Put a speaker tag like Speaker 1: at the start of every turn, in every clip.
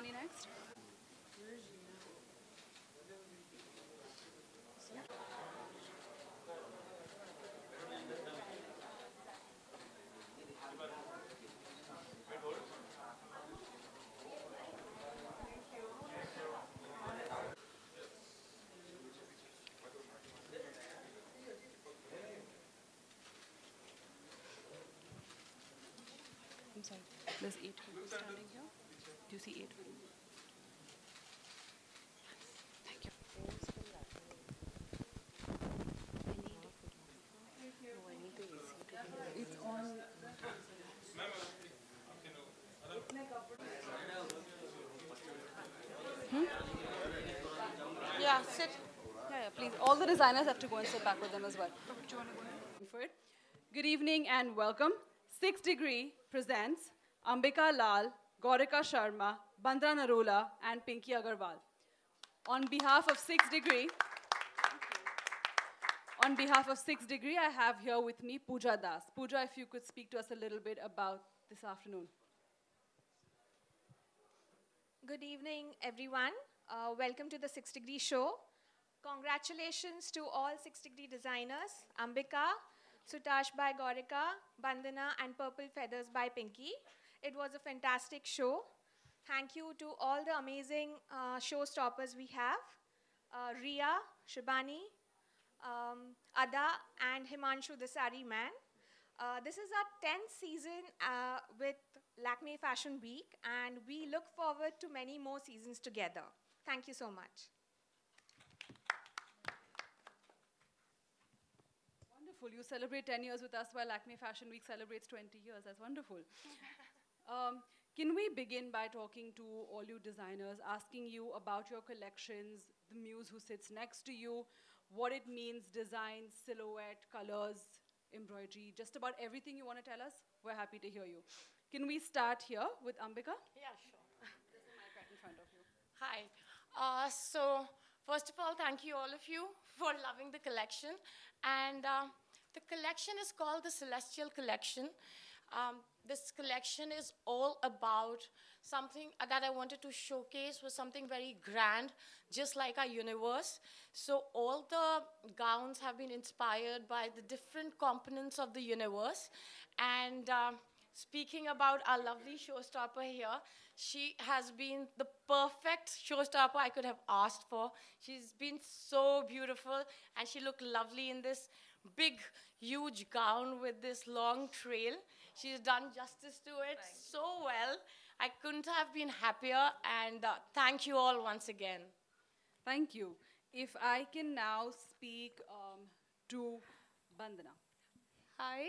Speaker 1: Shivani next. I'm sorry. There's 8 people standing here. Do you see 8 people? Thank you. It's on.
Speaker 2: Yeah, sit.
Speaker 1: Yeah, please. All the designers have to go and sit back with them as well. Do you want to go ahead? For it. Good evening and welcome. 6 Degree presents Ambika Lal, Gaurika Sharma, Bandra Narula, and Pinky Agarwal. On behalf of 6 Degree, I have here with me Pooja Das. Pooja, if you could speak to us a little bit about this afternoon.
Speaker 2: Good evening, everyone. Welcome to the 6 Degree Show. Congratulations to all 6 Degree designers, Ambika, Sutash by Gaurika, Bandana, and Purple Feathers by Pinky. It was a fantastic show. Thank you to all the amazing showstoppers we have, Ria, Shibani, Ada, and Himanshu the Sari Man. This is our 10th season with Lakme Fashion Week, and we look forward to many more seasons together. Thank you so much.
Speaker 1: Wonderful. You celebrate 10 years with us while Lakme Fashion Week celebrates 20 years. That's wonderful. Can we begin by talking to all you designers, asking you about your collections, the muse who sits next to you, what it means, design, silhouette, colors, embroidery, just about everything you want to tell us? We're happy to hear you. Can we start here with Ambika?
Speaker 3: Yeah, sure.
Speaker 1: There's a mic right in front of you.
Speaker 3: Hi. So, first of all, thank you all of you for loving the collection. And the collection is called the Celestial Collection. This collection is all about something that I wanted to showcase was something very grand, just like our universe. So all the gowns have been inspired by the different components of the universe. And speaking about our lovely showstopper here, she has been the perfect showstopper I could have asked for. She's been so beautiful, and she looked lovely in this big, huge gown with this long trail. She's done justice to it so well. I couldn't have been happier, and thank you all once again.
Speaker 1: Thank you. If I can now speak to Bandana.
Speaker 4: Hi.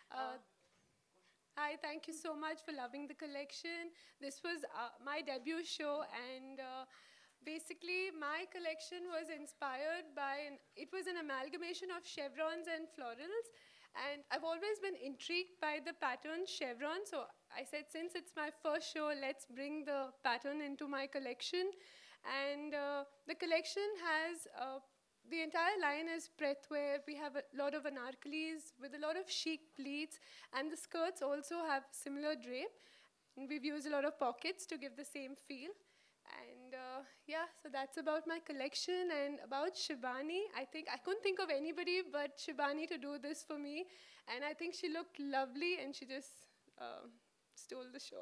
Speaker 4: Hi, thank you so much for loving the collection. This was my debut show, and basically my collection was inspired by, it was an amalgamation of chevrons and florals. And I've always been intrigued by the pattern chevron. So I said, since it's my first show, let's bring the pattern into my collection. And the collection has, the entire line is prethwear. We have a lot of anarkalis with a lot of chic pleats. And the skirts also have similar drape. And we've used a lot of pockets to give the same feel. And yeah, so that's about my collection. And about Shibani, I couldn't think of anybody but Shibani to do this for me. And I think she looked lovely, and she just stole the show.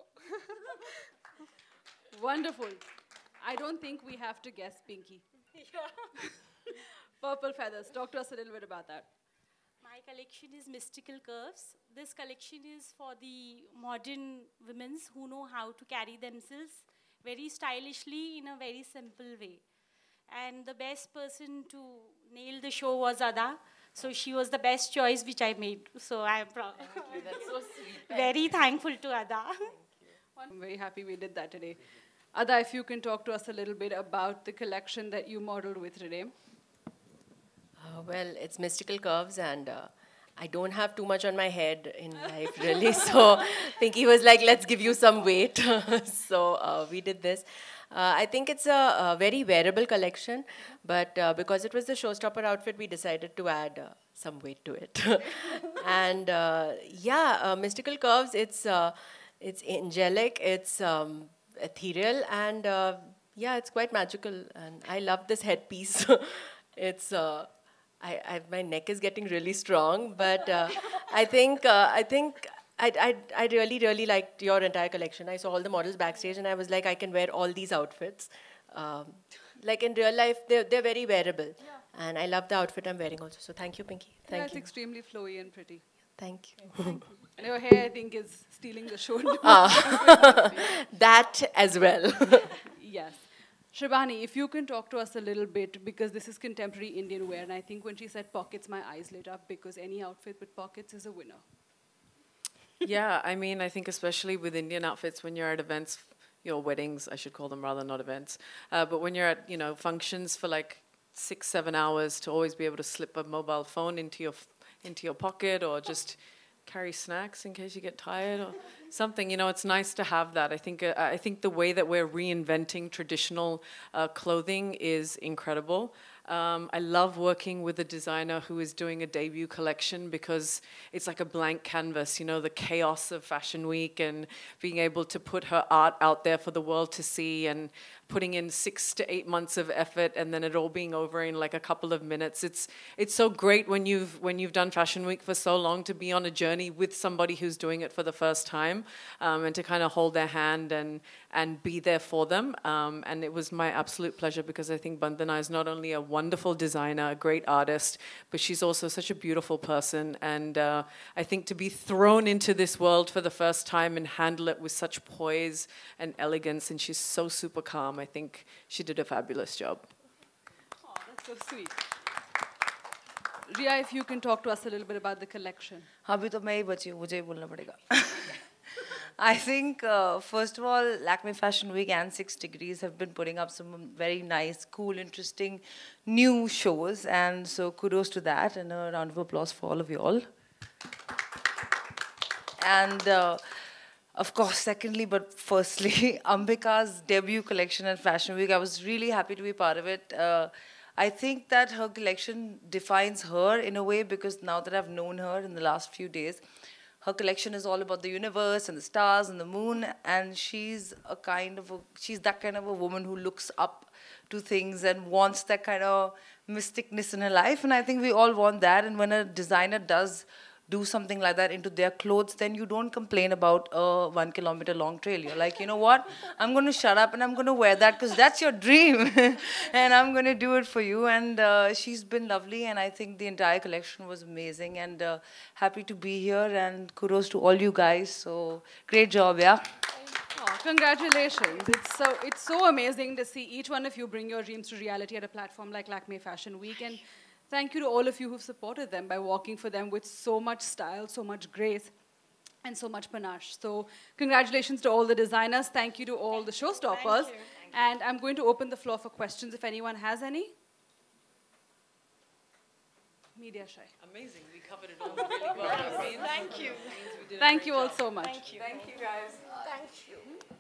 Speaker 1: Wonderful. I don't think we have to guess Pinky.
Speaker 5: Yeah.
Speaker 1: Purple Feathers. Talk to us a little bit about that.
Speaker 5: My collection is Mystical Curves. This collection is for the modern women who know how to carry themselves very stylishly in a very simple way. And the best person to nail the show was Ada. So she was the best choice which I made. So I am proud.
Speaker 3: Thank you. That's so sweet.
Speaker 5: Very thankful to Ada.
Speaker 1: I'm very happy we did that today. Ada, if you can talk to us a little bit about the collection that you modeled with today.
Speaker 6: Well, it's Mystical Curves, and I don't have too much on my head in life, really. So Pinky was like, let's give you some weight. So we did this. I think it's a very wearable collection, but because it was the showstopper outfit, we decided to add some weight to it. And yeah, Mystical Curves, it's angelic, it's ethereal, and yeah, it's quite magical. And I love this headpiece. It's my neck is getting really strong, but I think I really liked your entire collection. I saw all the models backstage, and I was like, I can wear all these outfits. Like in real life, they're very wearable, and I love the outfit I'm wearing also. So thank you, Pinky. Thank
Speaker 1: That's
Speaker 6: you.
Speaker 1: extremely flowy and pretty.
Speaker 6: Thank you.
Speaker 1: And your hair, I think, is stealing the show.
Speaker 6: That as well.
Speaker 1: Yes. Shibani, if you can talk to us a little bit, because this is contemporary Indian wear, and I think when she said pockets, my eyes lit up, because any outfit with pockets is a winner.
Speaker 7: Yeah, I mean, I think especially with Indian outfits, when you're at events, weddings, I should call them rather, not events. But when you're at, functions for like 6-7 hours, to always be able to slip a mobile phone into your pocket, or just carry snacks in case you get tired or something. It's nice to have that. I think the way that we're reinventing traditional clothing is incredible. I love working with a designer who is doing a debut collection, because it's like a blank canvas, the chaos of Fashion Week, and being able to put her art out there for the world to see, and putting in 6 to 8 months of effort, and then it all being over in like a couple of minutes. It's so great when you've done Fashion Week for so long, to be on a journey with somebody who's doing it for the first time, and to kind of hold their hand and be there for them. And it was my absolute pleasure, because I think Bandhana is not only a wonderful designer, a great artist, but she's also such a beautiful person. And I think to be thrown into this world for the first time and handle it with such poise and elegance, and she's so super calm, I think she did a fabulous job.
Speaker 1: Oh, that's so sweet. Ria, if you can talk to us a little bit about the collection.
Speaker 8: अभी तो मैं ही बची हूँ, मुझे ही बोलना पड़ेगा. I think, first of all, Lakme Fashion Week and 6 Degrees have been putting up some very nice, cool, interesting new shows, and so kudos to that, and a round of applause for all of you all. And of course, secondly, but firstly, Ambika's debut collection at Fashion Week, I was really happy to be part of it. I think that her collection defines her in a way, because now that I've known her in the last few days, her collection is all about the universe and the stars and the moon, and she's that kind of a woman who looks up to things and wants that kind of mysticness in her life, and I think we all want that. And when a designer does do something like that into their clothes, then you don't complain about a 1 kilometer long trail. You're like, you know what? I'm going to shut up and I'm going to wear that, because that's your dream. And I'm going to do it for you. And she's been lovely, and I think the entire collection was amazing, and happy to be here, and kudos to all you guys. So great job, yeah.
Speaker 1: Oh, congratulations. It's so amazing to see each one of you bring your dreams to reality at a platform like Lakme Fashion Week. And thank you to all of you who've supported them by walking for them with so much style, so much grace, and so much panache. So congratulations to all the designers. Thank you to all the showstoppers. Thank you. And I'm going to open the floor for questions if anyone has any. Media Shy.
Speaker 7: Amazing. We covered it all really well.
Speaker 3: Thank you.
Speaker 1: Thank you all so much.
Speaker 3: Thank you.
Speaker 8: Thank you, guys.
Speaker 3: Thank you.